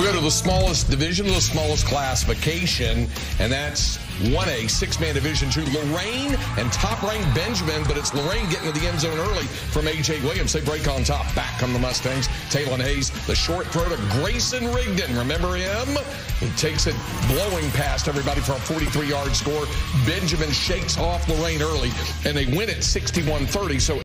We go to the smallest division, the smallest classification, and that's 1A, six-man Division II. Loraine and top-ranked Benjamin, but it's Loraine getting to the end zone early from A.J. Williams. They break on top. Back come the Mustangs. Talon Hayes, the short throw to Grayson Rigdon. Remember him? He takes it blowing past everybody for a 43-yard score. Benjamin shakes off Loraine early, and they win it 61-30. So